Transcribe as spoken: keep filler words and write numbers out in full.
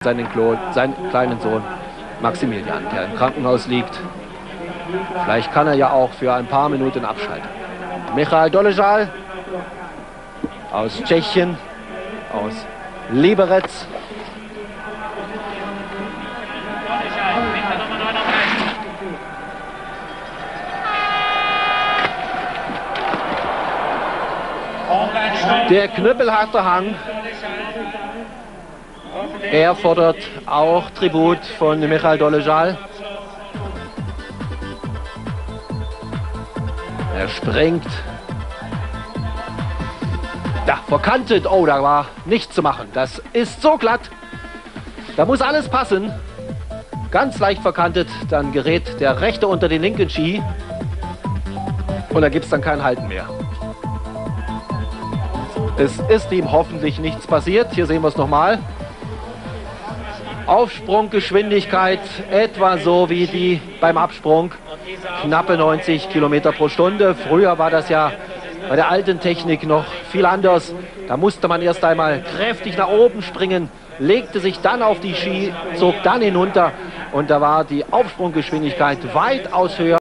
seinen, Klo, seinen kleinen Sohn Maximilian, der im Krankenhaus liegt. Vielleicht kann er ja auch für ein paar Minuten abschalten. Michal Doležal aus Tschechien, aus Liberec. Der knüppelharte Hang. Er fordert auch Tribut von Michal Doležal. Er springt. Ja, verkantet. Oh, da war nichts zu machen. Das ist so glatt. Da muss alles passen. Ganz leicht verkantet. Dann gerät der rechte unter den linken Ski. Und da gibt es dann kein Halten mehr. Es ist ihm hoffentlich nichts passiert. Hier sehen wir es nochmal. Aufsprunggeschwindigkeit etwa so wie die beim Absprung. Knappe neunzig Kilometer pro Stunde. Früher war das ja bei der alten Technik noch viel anders. Da musste man erst einmal kräftig nach oben springen, legte sich dann auf die Ski, zog dann hinunter. Und da war die Aufsprunggeschwindigkeit weitaus höher.